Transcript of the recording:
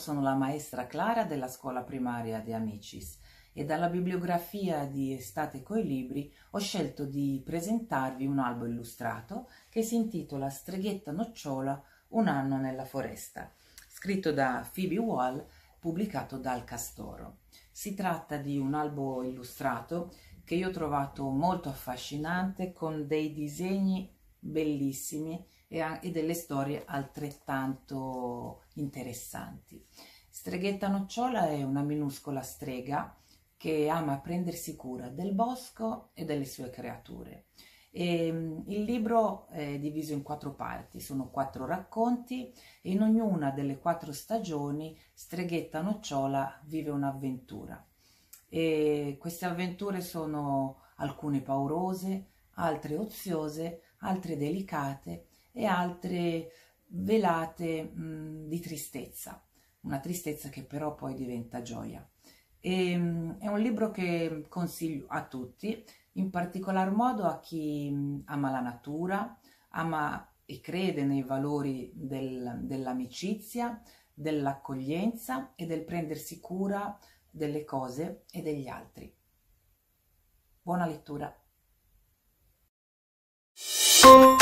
sono la maestra Clara della scuola primaria De Amicis e dalla bibliografia di Estate coi libri ho scelto di presentarvi un albo illustrato che si intitola Streghetta Nocciola, un anno nella foresta, scritto da Phoebe Wall, pubblicato dal Castoro. Si tratta di un albo illustrato che io ho trovato molto affascinante, con dei disegni bellissimi e delle storie altrettanto interessanti. Streghetta Nocciola è una minuscola strega che ama prendersi cura del bosco e delle sue creature. Il libro è diviso in 4 parti, sono 4 racconti e in ognuna delle 4 stagioni Streghetta Nocciola vive un'avventura. E queste avventure sono alcune paurose, altre oziose, altre delicate e altre velate di tristezza, una tristezza che però poi diventa gioia. È un libro che consiglio a tutti, in particolar modo a chi ama la natura, ama e crede nei valori dell'amicizia, dell'accoglienza e del prendersi cura delle cose e degli altri. Buona lettura!